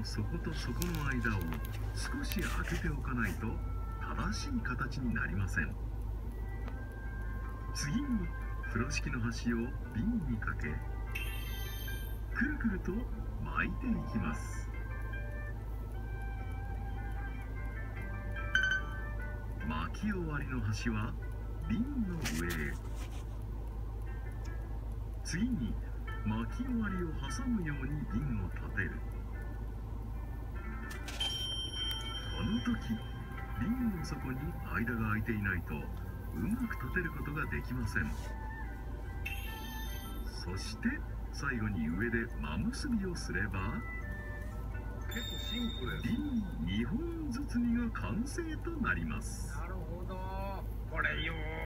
の底と底の間を少し開けておかないと正しい形になりません。次に風呂敷の端を瓶にかけ、くるくると巻いていきます。巻き終わりの端は瓶の上へ。次に巻き終わりを挟むように瓶を立てる。この時瓶の底に間が空いていないとうまく立てることができません。そして最後に上で真結びをすれば、 結構シンプル。 瓶2本包みが完成となります。 なるほど。これよ